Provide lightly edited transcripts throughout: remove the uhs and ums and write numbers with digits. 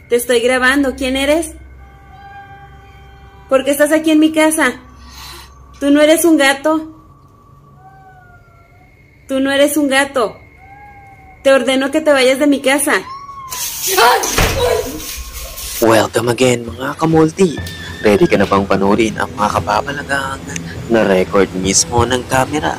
Te estoy grabando. ¿Quién eres? ¿Por qué estás aquí en mi casa? Tú no eres un gato. Tú no eres un gato. Te ordeno que te vayas de mi casa. Welcome again mga kamulti. Ready ka na bang panoorin ang mga kapapalagang na record mismo ng camera?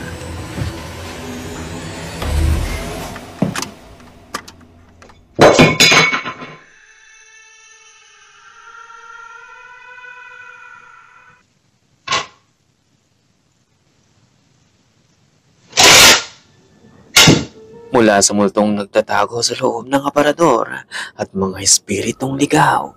Mula sa multong nagtatago sa loob ng aparador at mga espiritong ligaw.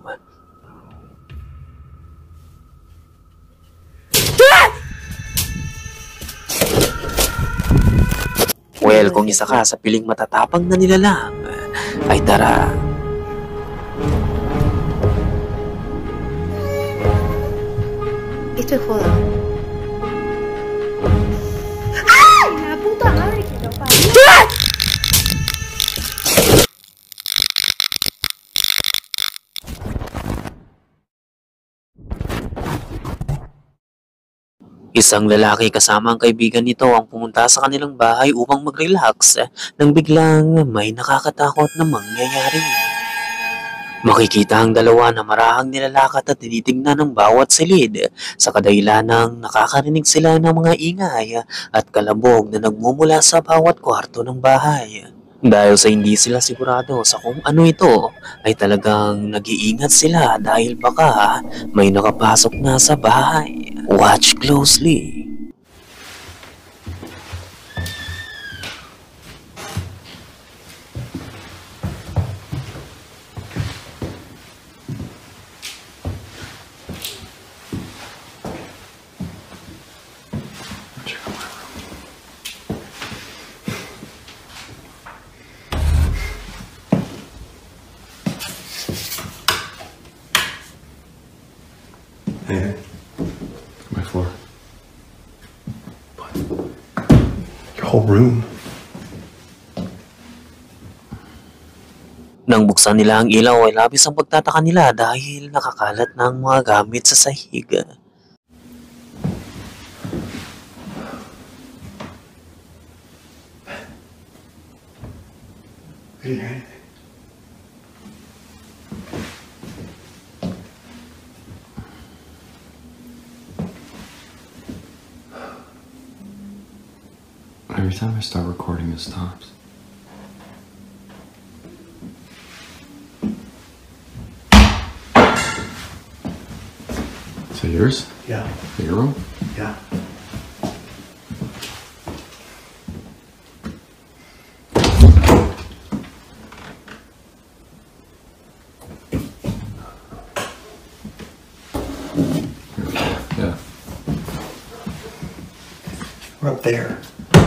Well, kung isa ka sa piling matatapang na nilalang, ay tara. Esto es joda. ¡Ay! La puta madre que lo parió. Isang lalaki kasama ang kaibigan nito ang pumunta sa kanilang bahay upang mag-relax nang biglang may nakakatakot na mangyayari. Makikita ang dalawa na marahang nilalakad at tinitignan ng bawat silid sa kadahilanang nakakarinig sila ng mga ingay at kalabog na nagmumula sa bawat kwarto ng bahay. Dahil sa hindi sila sigurado sa kung ano ito, ay talagang nag-iingat sila dahil baka may nakapasok na sa bahay. Watch closely. Hey, my floor. But your whole room. Nang buksan nila ang ilaw ay labis ang pagtataka nila dahil nakakalat ng mga gamit sa sahig. I didn't hear anything. Every time I start recording, it stops. Is that yours? Yeah. Your room? Yeah. Yeah. We're up there.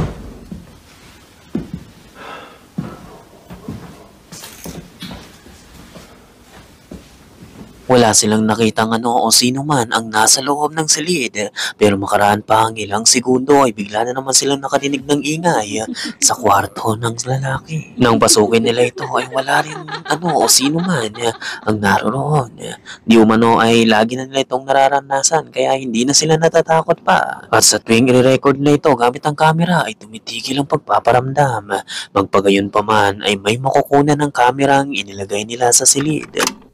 Wala silang nakitang ano o sino man ang nasa loob ng silid, pero makaraan pa ang ilang segundo ay bigla na naman silang nakadinig ng ingay sa kwarto ng lalaki. Nang pasukin nila ito ay wala rin ano o sino man ang naroon. Di umano ay lagi na nila itong nararanasan kaya hindi na sila natatakot pa. At sa tuwing i-record na ito gamit ang camera ay tumitigil ang pagpaparamdam. Magpagayon pa man ay may makukunan ng camera ang inilagay nila sa silid.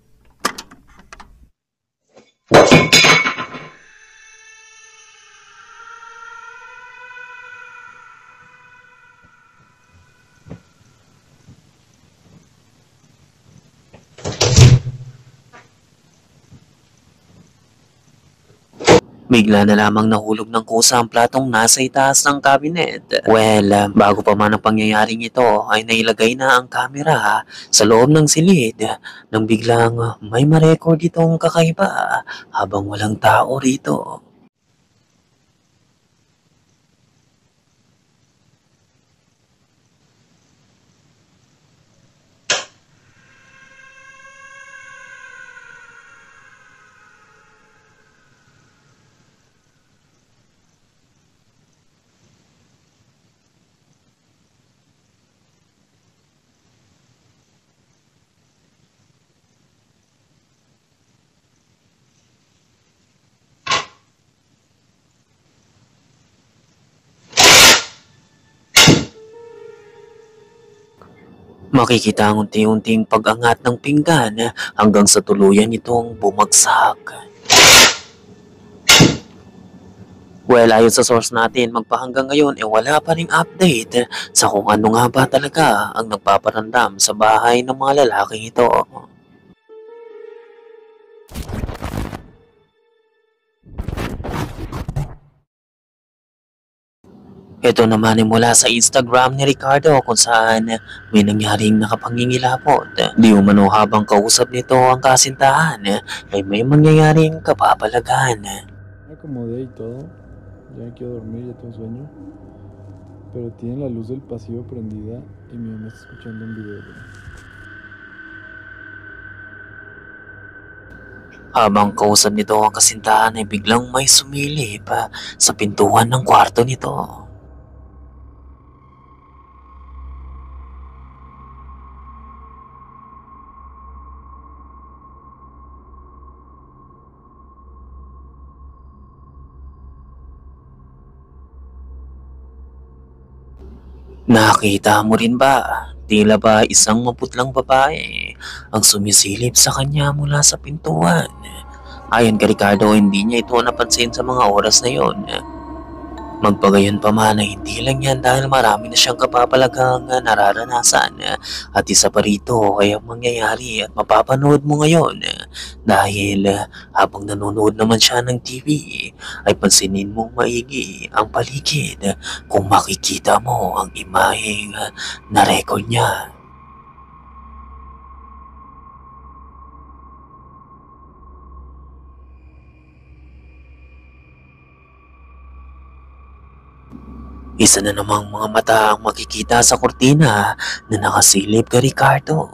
Bigla na lamang nahulog ng kusa ang platong nasa itaas ng cabinet. Well, bago pa man ang pangyayaring ito ay nailagay na ang kamera sa loob ng silid nang biglang may ma-record itong kakaiba habang walang tao rito. Makikita ang unti-unting pag-angat ng pinggan hanggang sa tuluyan itong bumagsak. Well, ayon sa source natin, magpahanggang ngayon wala pa ring update sa kung ano nga ba talaga ang nagpaparandam sa bahay ng mga lalaking ito. Ito naman ay mula sa Instagram ni Ricardo kung saan may nangyaring nakapangingilapot. Di umano habang kausap nito ang kasintahan ay may mangyayaring kapapalagan. Me acomodé y todo, ya me quiero dormir, ya tengo sueño, pero tiene la luz del pasillo prendida y mi mamá está escuchando un video. Habang kausap nito ang kasintahan ay biglang may sumilip sa pintuan ng kwarto nito. Nakita mo rin ba? Tila ba isang maputlang babae ang sumisilip sa kanya mula sa pintuan? Ayon kay Ricardo, hindi niya ito napansin sa mga oras na yon. Magpagayon pa man ay hindi lang yan dahil marami na siyang kapapalagang nararanasan at isa pa rito ay ang mangyayari at mapapanood mo ngayon dahil habang nanonood naman siya ng TV ay pansinin mong maigi ang paligid kung makikita mo ang imaheng na-record niya. Isa na namang mga mata ang makikita sa kortina na nakasilip kay Ricardo.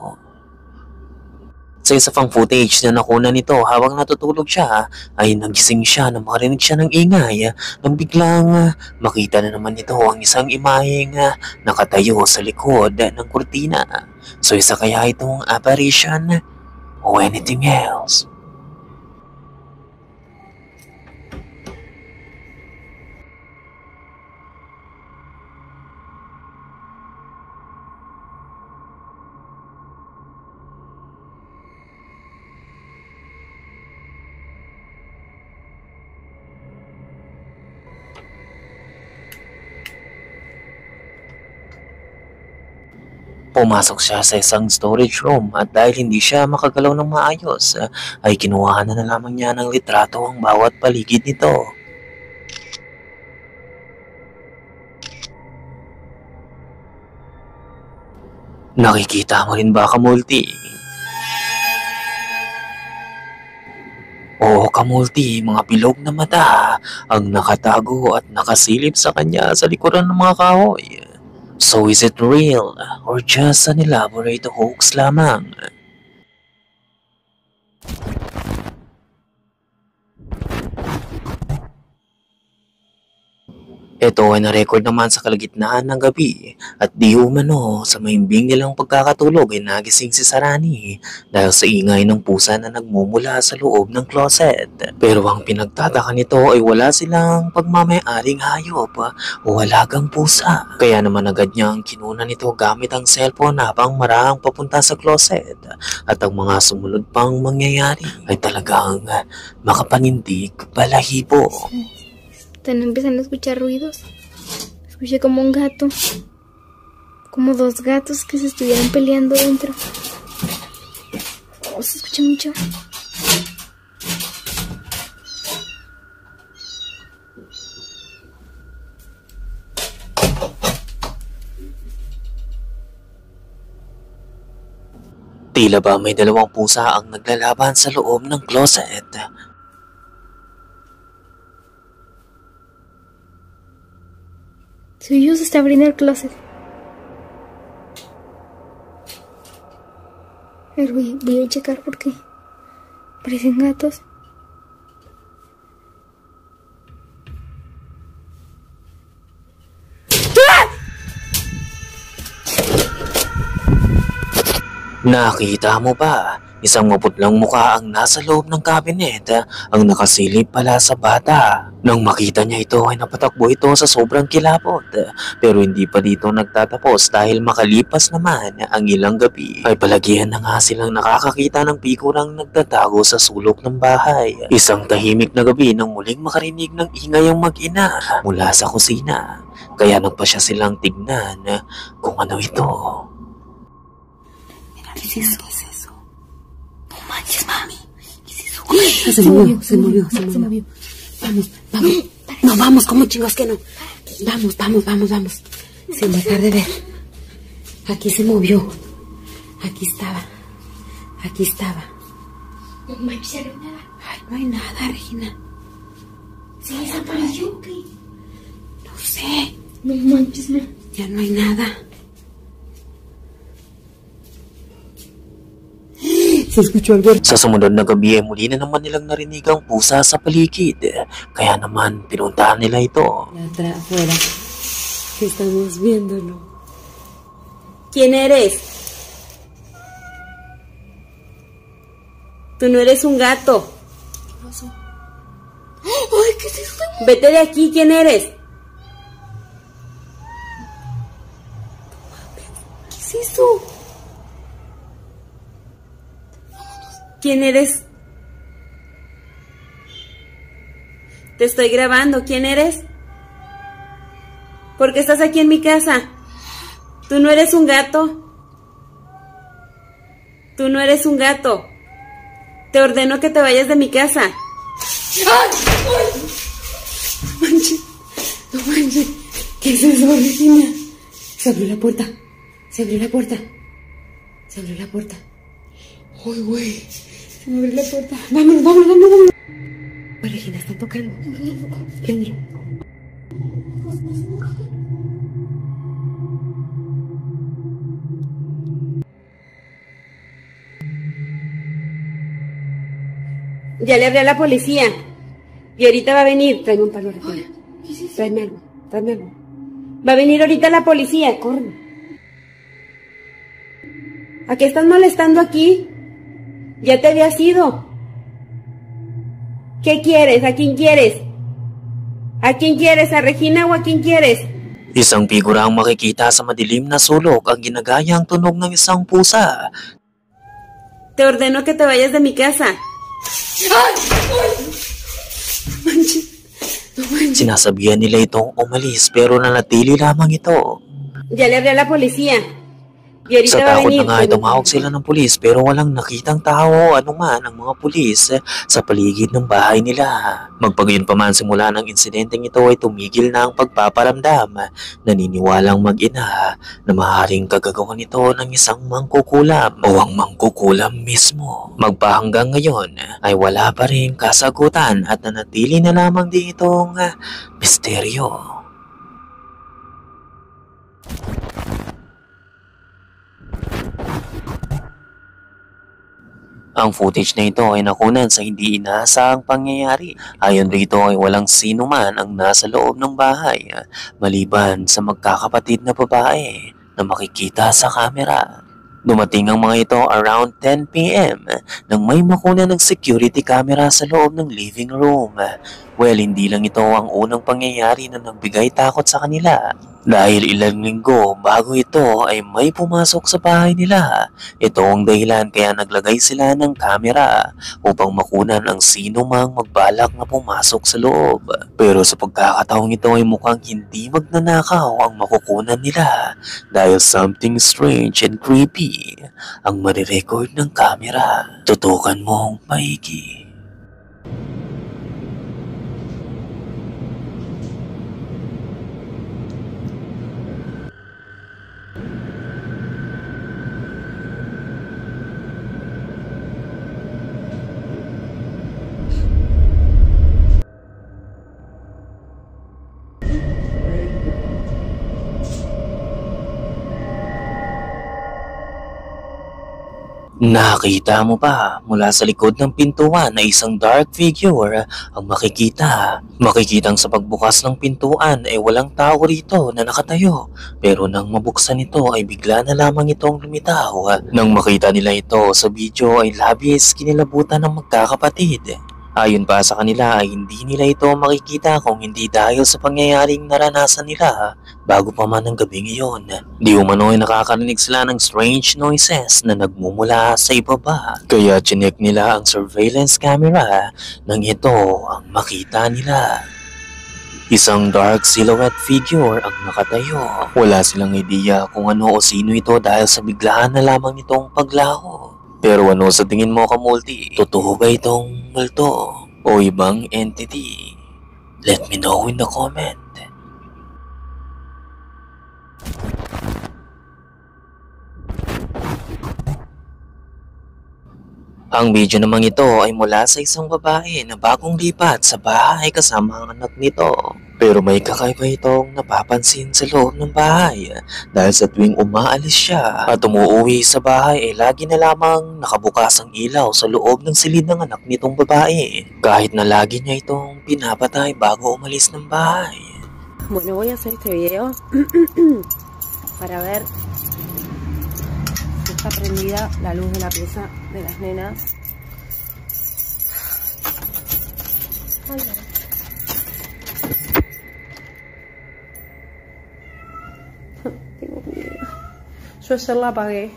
Sa isa pang footage na nakuna nito habang natutulog siya ay nagising siya na makarinig siya ng ingay nang biglang makita na naman nito ang isang imaheng nakatayo sa likod ng kortina. So isa kaya itong apparition o anything else? Pumasok siya sa isang storage room at dahil hindi siya makagalaw ng maayos, ay kinuha na lamang niya ng litrato ang bawat paligid nito. Nakikita mo rin ba, Kamulti? Oo, Kamulti, mga bilog na mata ang nakatago at nakasilip sa kanya sa likuran ng mga kahoy. So is it real or just an elaborate hoax lamang? Ito ay na-record naman sa kalagitnaan ng gabi at di umano sa maimbing nilang pagkakatulog ay nagising si Sarani dahil sa ingay ng pusa na nagmumula sa loob ng closet. Pero ang pinagtataka nito ay wala silang pagmamay-aring hayop o alagang pusa. Kaya naman agad niyang kinuna nito gamit ang cellphone habang marahang papunta sa closet at ang mga sumunod pang mangyayari ay talagang makapanindig balahibo. Empiezan a escuchar ruidos. Escuché como un gato. Como dos gatos que se estuvieran peleando dentro. Oh, se escucha mucho. Tila ba may dalawang pusa ang naglalaban sa loob ng closet. Su se está abriendo el closet. A ver, voy a checar porque parecen gatos. Nakita mo ba? Isang maputlang mukha ang nasa loob ng kabinet, ang nakasilip pala sa bata. Nang makita niya ito ay napatakbo ito sa sobrang kilabot. Pero hindi pa dito nagtatapos dahil makalipas naman ang ilang gabi ay palagihan na nga silang nakakakita ng pikurang nagtatago sa sulok ng bahay. Isang tahimik na gabi nang muling makarinig ng ingay ang mag-ina mula sa kusina. Kaya nagpasya silang tignan kung ano ito. ¿Qué es eso? ¿Qué es eso? No manches, mami. ¿Qué es eso? Se movió. Vamos. No, vamos, ¿cómo chingos que no? Vamos. Sin dejar de ver. Aquí se movió. Aquí estaba. No manches, no hay nada. Ay, no hay nada, Regina. ¿Se desapareció o qué? No sé. No manches, no. Ya no hay nada. Se escuchó algo. Sa sumunod na gabi ay muli na naman nilang narinig ang pusa sa paligid. Kaya naman pinuntahan nila ito. Afuera. Que estamos viéndolo. ¿Quién eres? Tú no eres un gato. ¿Qué pasó? ¡Ay, qué es eso! Vete de aquí, ¿quién eres? ¿Qué es eso? ¿Quién eres? Te estoy grabando. ¿Quién eres? ¿Por qué estás aquí en mi casa? Tú no eres un gato. Tú no eres un gato. Te ordeno que te vayas de mi casa. ¡Ay! No manches. ¿Qué es eso, Regina? Se abrió la puerta. ¡Ay, güey! Se me abrió la puerta. Vámonos. Pues, Regina, están tocando. Prendelo. Ya le hablé a la policía. Y ahorita va a venir. Tráeme un palo, Regina. ¿Qué es eso? Tráeme algo. Va a venir ahorita la policía. Corre. ¿A qué estás molestando aquí? Ya te habías ido. ¿Qué quieres? ¿A quién quieres? ¿A quién quieres? ¿A Regina o a quién quieres? Isang figura ang makikita sa madilim na sulok ang ginagaya ang tunog ng isang pusa. Te ordeno que te vayas de mi casa. No manches. Sinasabihan nila itong umalis pero nanatili lamang ito. Ya le hablé a la policía. Y ahorita Sa va a takot venir. na nga ay tumawag sila ng pulis pero walang nakitang tao o anuman ang mga pulis sa paligid ng bahay nila. Magpagayon pa man simula ng insidenteng ito ay tumigil na ang pagpaparamdam. Naniniwalang mag-ina na maaaring kagagawan ito ng isang mangkukulam o ang mangkukulam mismo. Magpahanggang ngayon ay wala pa rin kasagutan at nanatili na lamang din itong misteryo. Ang footage na ito ay nakunan sa hindi inaasahang pangyayari. Ayon rito ay walang sino man ang nasa loob ng bahay maliban sa magkakapatid na babae na makikita sa kamera. Dumating ang mga ito around 10 p.m. nang may makuna ng security camera sa loob ng living room. Well, hindi lang ito ang unang pangyayari na nagbigay takot sa kanila. Dahil ilang linggo bago ito ay may pumasok sa bahay nila. Ito ang dahilan kaya naglagay sila ng kamera upang makunan ang sino mang magbalak na pumasok sa loob. Pero sa pagkakataong ito ay mukhang hindi magnanakaw ang makukunan nila dahil something strange and creepy ang marirecord ng kamera. Tutukan mong maigi. Nakita mo ba mula sa likod ng pintuan na isang dark figure ang makikita? Makikitang sa pagbukas ng pintuan ay walang tao rito na nakatayo. Pero nang mabuksan ito ay bigla na lamang itong lumitaw. Nang makita nila ito sa video ay labis kinilabutan ng magkakapatid. Ayon pa sa kanila ay hindi nila ito makikita kung hindi dahil sa pangyayaring naranasan nila bago pa man ang gabing iyon. Di umano ay nakakarinig sila ng strange noises na nagmumula sa ibaba. Kaya chinek nila ang surveillance camera nang ito ang makita nila. Isang dark silhouette figure ang nakatayo. Wala silang ideya kung ano o sino ito dahil sa biglaan na lamang nitong paglaho. Pero ano sa tingin mo, Kamulti? Totoo ba itong multo o ibang entity? Let me know in the comment. Ang video namang ito ay mula sa isang babae na bagong lipat sa bahay kasama ang anak nito. Pero may kakaiba itong napapansin sa loob ng bahay dahil sa tuwing umaalis siya at umuwi sa bahay ay lagi na lamang nakabukas ang ilaw sa loob ng silid ng anak nitong babae. Kahit na lagi niya itong pinapatay bago umalis ng bahay. Bueno, voy a hacer este video para ver si está prendida la luz de la pieza de las nenas. Ay, tengo miedo. Yo ayer la apagué.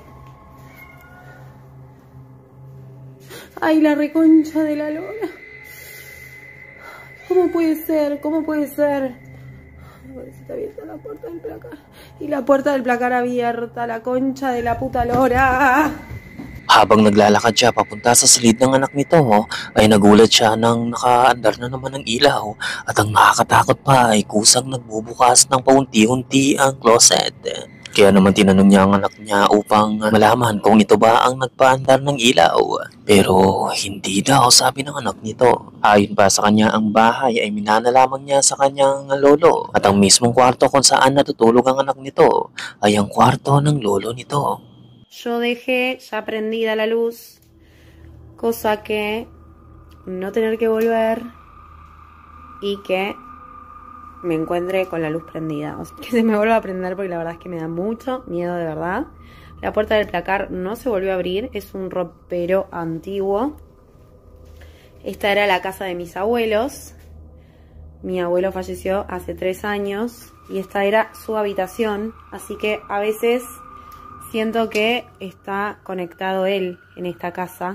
Ay, la reconcha de la lora. ¿Cómo puede ser? ¿Cómo puede ser? A ver si está abierta la puerta del placar. Y la puerta del placar abierta, la concha de la puta lora. Habang naglalakad siya papunta sa silid ng anak nito, ay nagulat siya nang nakaandar na naman ang ilaw at ang nakakatakot pa ay kusang nagbubukas ng paunti-unti ang closet. Kaya naman tinanong niya ang anak niya upang malaman kung ito ba ang nagpaandar ng ilaw. Pero hindi daw, sabi ng anak nito. Ayon pa sa kanya, ang bahay ay minana lamang niya sa kanyang lolo. At ang mismong kwarto kung saan natutulog ang anak nito ay ang kwarto ng lolo nito. Yo dejé ya prendida la luz, cosa que no tener que volver y que me encuentre con la luz prendida. O sea, que se me vuelva a prender porque la verdad es que me da mucho miedo, de verdad. La puerta del placar no se volvió a abrir, es un ropero antiguo. Esta era la casa de mis abuelos. Mi abuelo falleció hace 3 años y esta era su habitación, así que a veces siento que está conectado él en esta casa.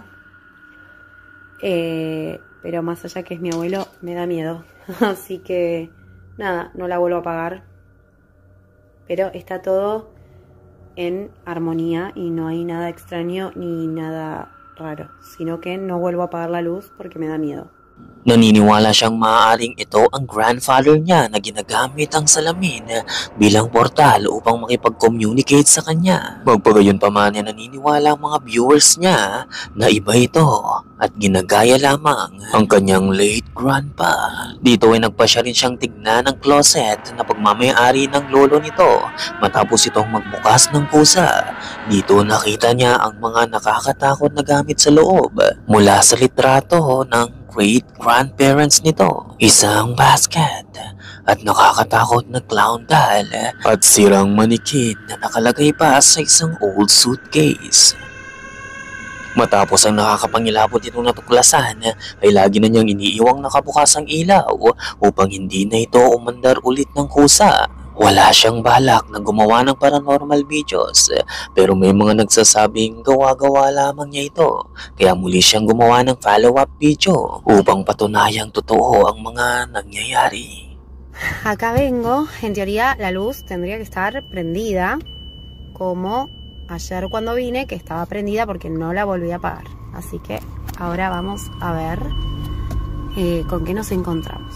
Pero más allá que es mi abuelo, me da miedo. Así que nada, no la vuelvo a apagar. Pero está todo en armonía y no hay nada extraño ni nada raro. Sino que no vuelvo a apagar la luz porque me da miedo. Naniniwala siyang maaaring ito ang grandfather niya na ginagamit ang salamin bilang portal upang makipag-communicate sa kanya. Magpagayon pa man niya naniniwala ang mga viewers niya na iba ito at ginagaya lamang ang kanyang late grandpa. Dito ay nagpasya rin siyang tignan ang closet na pagmamayari ng lolo nito matapos itong magbukas ng pusa. Dito nakita niya ang mga nakakatakot na gamit sa loob mula sa litrato ng great-grandparents nito, isang basket at nakakatakot na clown doll at sirang manikin na nakalagay pa sa isang old suitcase. Matapos ang nakakapangilabot itong natuklasan ay lagi na niyang iniiwang nakabukas ang ilaw upang hindi na ito umandar ulit ng kusa. Wala siyang balak na gumawa ng paranormal videos pero may mga nagsasabing gawa-gawa lamang niya ito. Kaya muli siyang gumawa ng follow-up video upang patunayang totoo ang mga nangyayari. Acá vengo, en teoría la luz tendría que estar prendida como ayer cuando vine, que estaba prendida porque no la volví a apagar. Así que ahora vamos a ver con qué nos encontramos.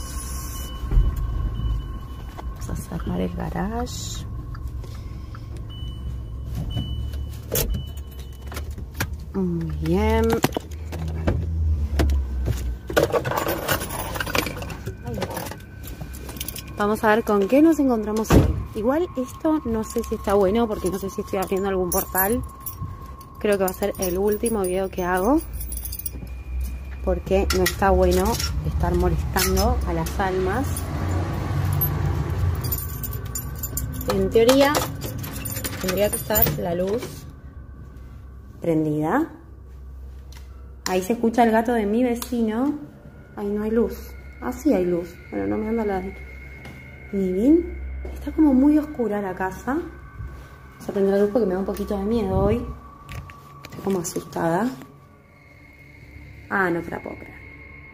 A cerrar el garage. Muy bien. Vamos a ver con qué nos encontramos hoy. Igual esto no sé si está bueno porque no sé si estoy abriendo algún portal. creo que va a ser el último video que hago, porque no está bueno estar molestando a las almas. En teoría tendría que estar la luz prendida. Ahí se escucha el gato de mi vecino. Ahí no hay luz. Ah, sí hay luz. Bueno, no me anda la living. Está como muy oscura la casa. Vamos a prender la luz porque me da un poquito de miedo hoy. Estoy como asustada. Ah, no te la puedo creer.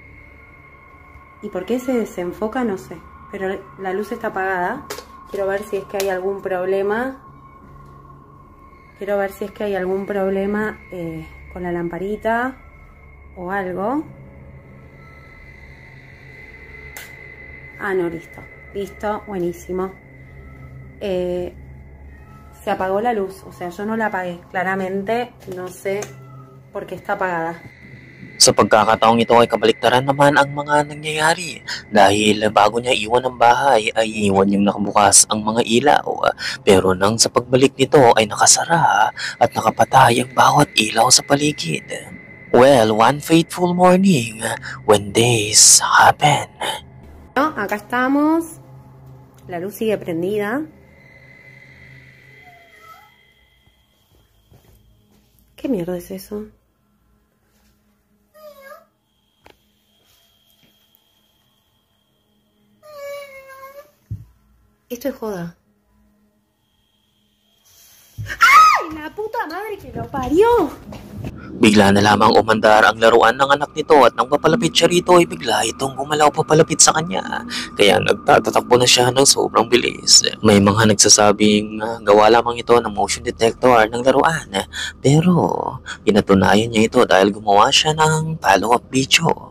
¿Y por qué se desenfoca? No sé. Pero la luz está apagada. Quiero ver si es que hay algún problema. Quiero ver si es que hay algún problema con la lamparita o algo. Ah, no, listo. Listo, buenísimo. Se apagó la luz. O sea, yo no la apagué. Claramente, no sé por qué está apagada. Sa pagkakataong ito ay kabaliktaran naman ang mga nangyayari dahil bago niya iwan ang bahay ay iwan niyang nakabukas ang mga ilaw, pero nang sa pagbalik nito ay nakasara at nakapatay ang bawat ilaw sa paligid. Well, one fateful morning when this happened. Acá estamos. La luz sigue prendida. ¿Qué mierda es eso? Esto es joda. ¡Ay! La puta madre que lo parió. Bigla na lamang umandar ang laruan ng anak nito at nang papalapit siya rito ay bigla itong gumalaw papalapit sa kanya. Kaya nagtatatakbo na siya ng sobrang bilis. May mga nagsasabing gawa lamang ito ng motion detector ng laruan. Pero pinatunayan niya ito dahil gumawa siya ng follow-up video.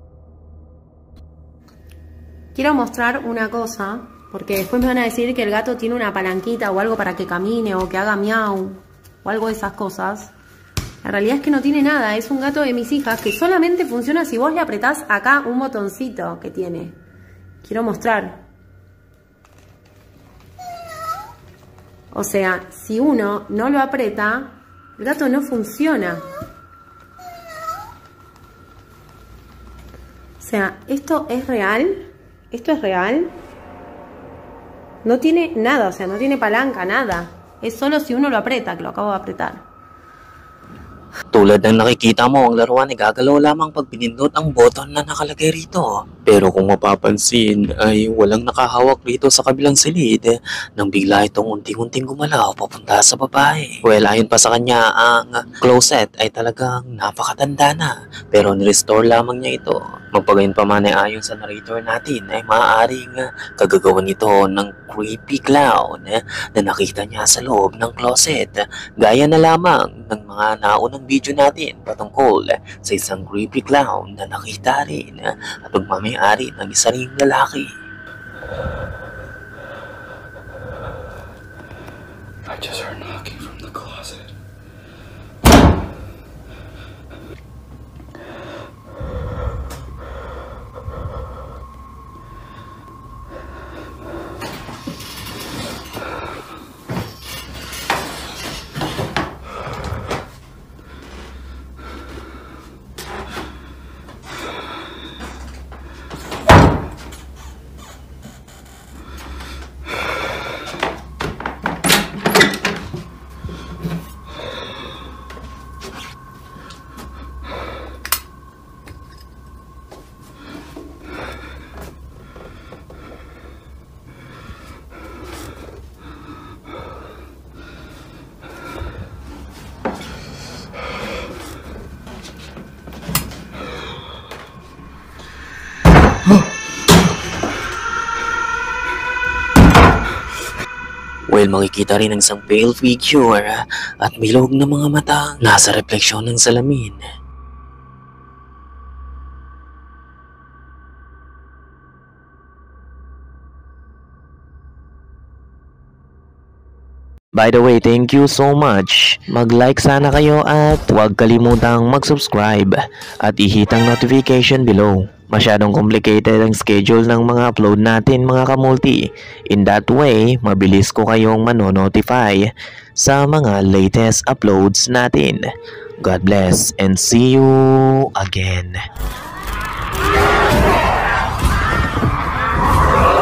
Quiero mostrar una cosa, porque después me van a decir que el gato tiene una palanquita o algo para que camine o que haga miau o algo de esas cosas. La realidad es que no tiene nada, es un gato de mis hijas que solamente funciona si vos le apretás acá un botoncito que tiene. Quiero mostrar. O sea, si uno no lo aprieta, el gato no funciona. O sea, esto es real. Esto es real. No tiene nada, o sea, no tiene palanca, nada. Es solo si uno lo aprieta, que lo acabo de apretar. Tulad ng nakikita mo, ang laruan ay gagalaw lamang pag pinindot ang button na nakalagay rito. Pero kung mapapansin ay walang nakahawak rito sa kabilang silid nang bigla itong unting-unting gumalaw papunta sa babae. Well, ayon pa sa kanya, ang closet ay talagang napakatanda na pero nirestore lamang niya ito. Magpagayon pa man ay ayon sa narrator natin ay maaaring kagagawan nito ng creepy clown na nakita niya sa loob ng closet. Gaya na lamang ng mga naunang video natin patungkol sa isang creepy clown na nakita rin at pagmamayari ng isa ring lalaki. I just heard knocking from the closet. Well, makikita rin ang isang pale figure at milog na mga mata nasa refleksyon ng salamin. By the way, thank you so much. Mag-like sana kayo at huwag kalimutang mag-subscribe at i-hit ang notification below. masyadong complicated ang schedule ng mga upload natin mga kamulti. In that way, mabilis ko kayong manonotify sa mga latest uploads natin. God bless and see you again.